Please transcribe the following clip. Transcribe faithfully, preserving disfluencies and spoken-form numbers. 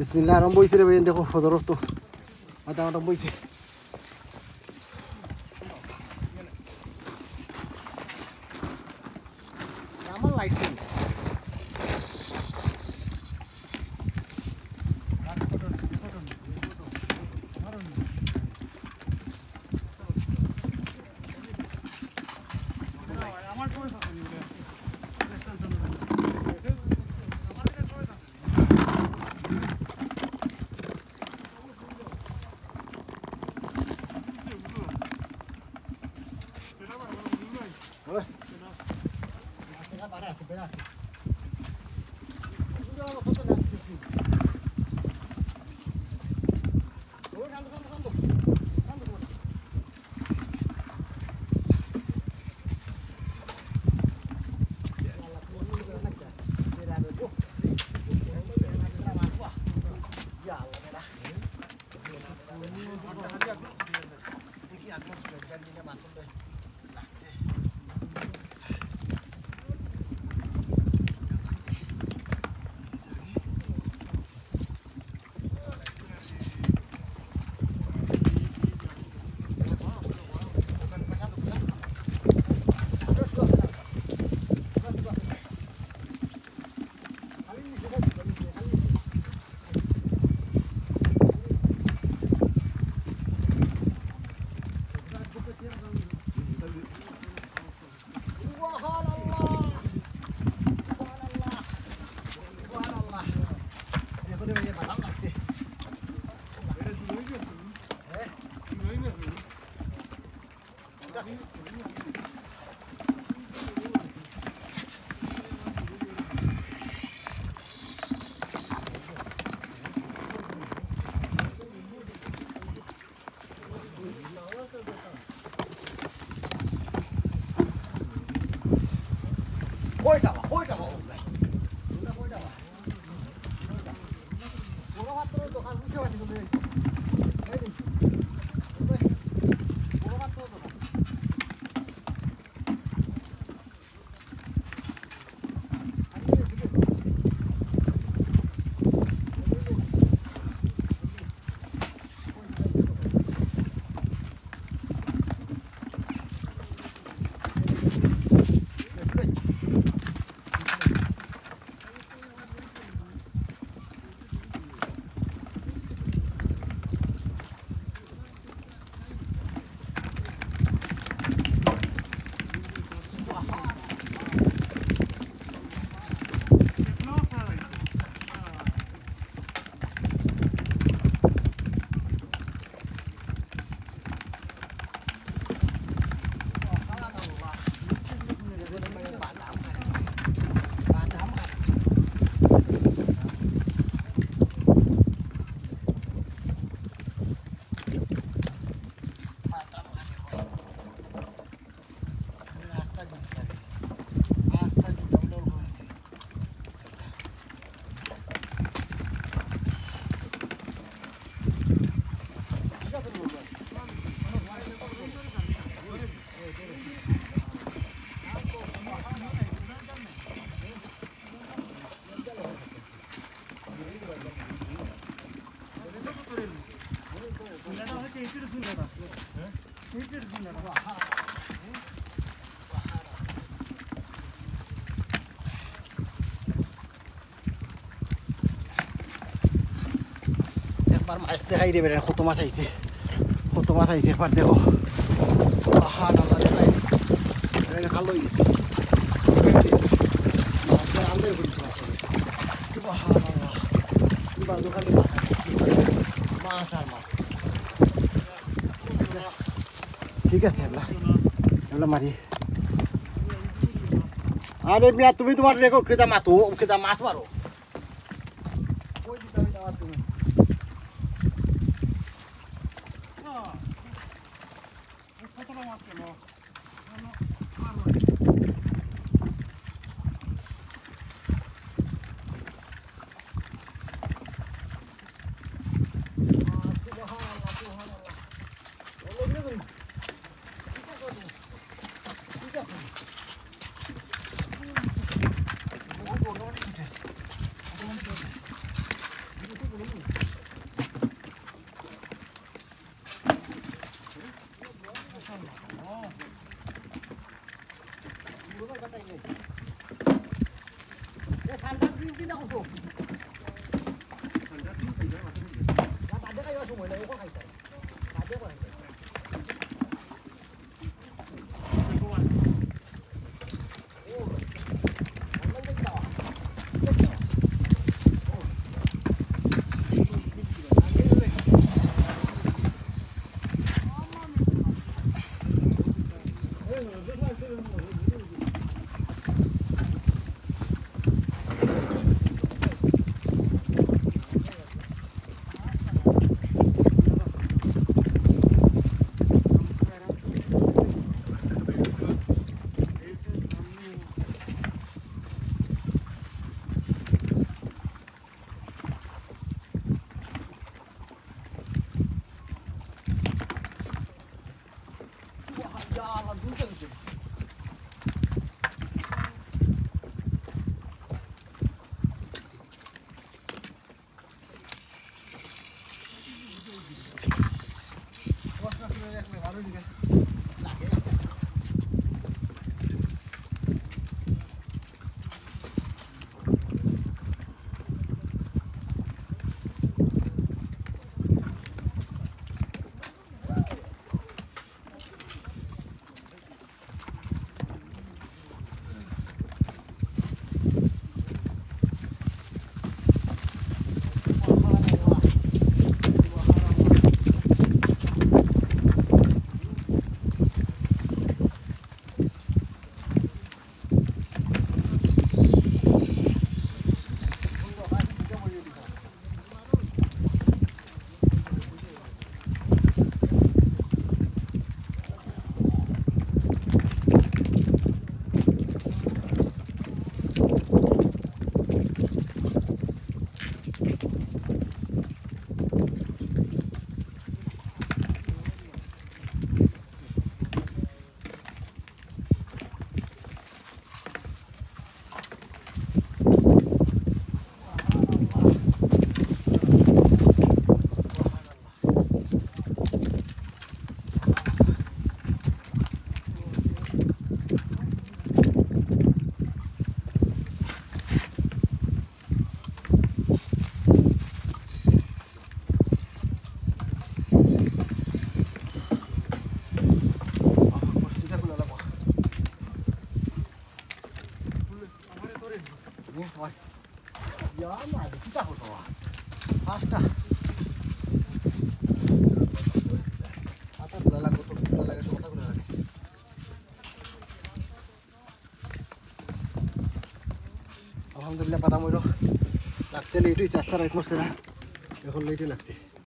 Bismillah, arambo isi रे देखो फदरों तो आता arambo isi. Nama lighting. Este aire verán justo más ahí sí, justo más ahí sí parte de subhanallah de ahí, verán kalau ini, mas अंदर कुछ नहीं है, subhanallah, ini baru kali mas, mas mas, ठीक है सेबला, सेबला मारी, अरे मियाँ तुम्ही तुम्हारे देखो कितना मातू, कितना मास मारो, कोई भी तभी दावत तुम्हें পাঁচটা পাতা খোলা লাগবে তো খোলা লাগে পাতা খোলা লাগে আলহামদুলিল্লাহ পাতা ময়ূর লাগতে লেট হয়েছে আস্তে রাইত মরছে না এখন লেটে লাগছে